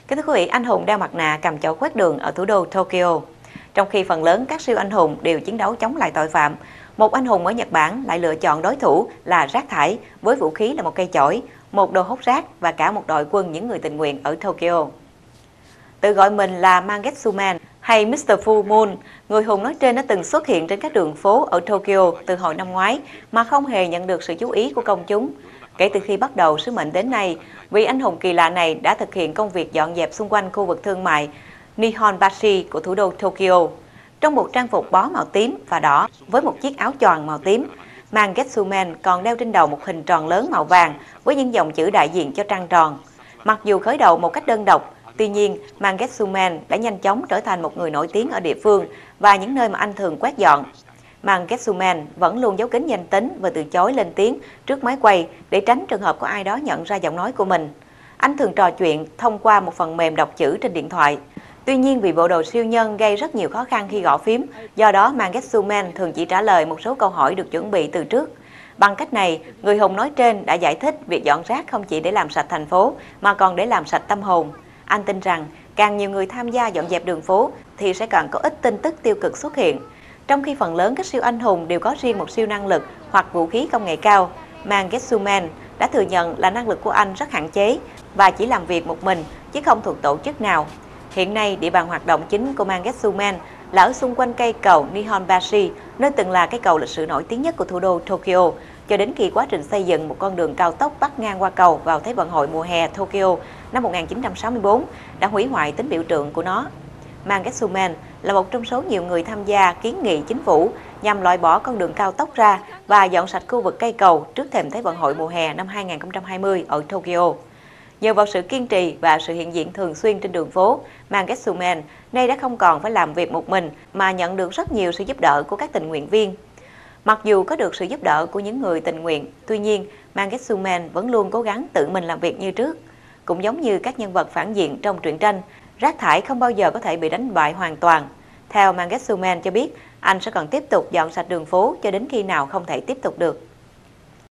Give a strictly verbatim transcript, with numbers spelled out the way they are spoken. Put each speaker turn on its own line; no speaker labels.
Kính thưa quý vị, anh hùng đeo mặt nạ cầm chổi quét đường ở thủ đô Tokyo. Trong khi phần lớn các siêu anh hùng đều chiến đấu chống lại tội phạm, một anh hùng ở Nhật Bản lại lựa chọn đối thủ là rác thải với vũ khí là một cây chổi, một đồ hút rác và cả một đội quân những người tình nguyện ở Tokyo. Tự gọi mình là Mangetsu Man hay mít tơ Full Moon, người hùng nói trên đã từng xuất hiện trên các đường phố ở Tokyo từ hồi năm ngoái mà không hề nhận được sự chú ý của công chúng. Kể từ khi bắt đầu sứ mệnh đến nay, vị anh hùng kỳ lạ này đã thực hiện công việc dọn dẹp xung quanh khu vực thương mại Nihonbashi của thủ đô Tokyo. Trong một trang phục bó màu tím và đỏ với một chiếc áo choàng màu tím, Mangetsu Man còn đeo trên đầu một hình tròn lớn màu vàng với những dòng chữ đại diện cho trăng tròn. Mặc dù khởi đầu một cách đơn độc, tuy nhiên Mangetsu Man đã nhanh chóng trở thành một người nổi tiếng ở địa phương và những nơi mà anh thường quét dọn. Mangetsu Man vẫn luôn giấu kín danh tính và từ chối lên tiếng trước máy quay để tránh trường hợp có ai đó nhận ra giọng nói của mình. Anh thường trò chuyện thông qua một phần mềm đọc chữ trên điện thoại. Tuy nhiên vì bộ đồ siêu nhân gây rất nhiều khó khăn khi gõ phím, do đó Mangetsu Man thường chỉ trả lời một số câu hỏi được chuẩn bị từ trước. Bằng cách này, người hùng nói trên đã giải thích việc dọn rác không chỉ để làm sạch thành phố mà còn để làm sạch tâm hồn. Anh tin rằng càng nhiều người tham gia dọn dẹp đường phố thì sẽ càng có ít tin tức tiêu cực xuất hiện. Trong khi phần lớn các siêu anh hùng đều có riêng một siêu năng lực hoặc vũ khí công nghệ cao, Mangetsu Man đã thừa nhận là năng lực của anh rất hạn chế và chỉ làm việc một mình chứ không thuộc tổ chức nào. Hiện nay, địa bàn hoạt động chính của Mangetsu Man là ở xung quanh cây cầu Nihonbashi, nơi từng là cây cầu lịch sử nổi tiếng nhất của thủ đô Tokyo, cho đến khi quá trình xây dựng một con đường cao tốc bắc ngang qua cầu vào Thế vận hội mùa hè Tokyo năm một nghìn chín trăm sáu mươi tư đã hủy hoại tính biểu tượng của nó. Mangetsu Man là một trong số nhiều người tham gia kiến nghị chính phủ nhằm loại bỏ con đường cao tốc ra và dọn sạch khu vực cây cầu trước thềm Thế vận hội mùa hè năm hai nghìn không trăm hai mươi ở Tokyo. Nhờ vào sự kiên trì và sự hiện diện thường xuyên trên đường phố, Mangetsu Man nay đã không còn phải làm việc một mình mà nhận được rất nhiều sự giúp đỡ của các tình nguyện viên. Mặc dù có được sự giúp đỡ của những người tình nguyện, tuy nhiên Mangetsu Man vẫn luôn cố gắng tự mình làm việc như trước. Cũng giống như các nhân vật phản diện trong truyện tranh, rác thải không bao giờ có thể bị đánh bại hoàn toàn. Theo Mangetsu Man cho biết, anh sẽ còn tiếp tục dọn sạch đường phố cho đến khi nào không thể tiếp tục được.